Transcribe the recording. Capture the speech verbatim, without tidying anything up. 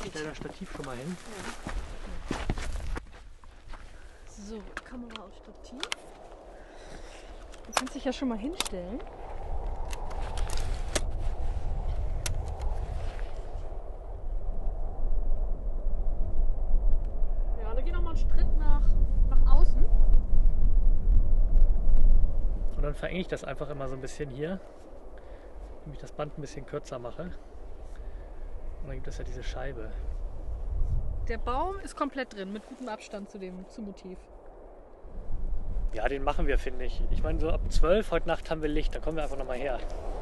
Ich stelle das Stativ schon mal hin. Ja. So, Kamera auf Stativ. Du kannst dich ja schon mal hinstellen. Ja, da geh noch mal einen Schritt nach, nach außen. Und dann verenge ich das einfach immer so ein bisschen hier, indem ich das Band ein bisschen kürzer mache. Und dann gibt es ja diese Scheibe. Der Baum ist komplett drin, mit gutem Abstand zu dem zum Motiv. Ja, den machen wir, finde ich. Ich meine, so ab zwölf heute Nacht haben wir Licht, da kommen wir einfach nochmal her.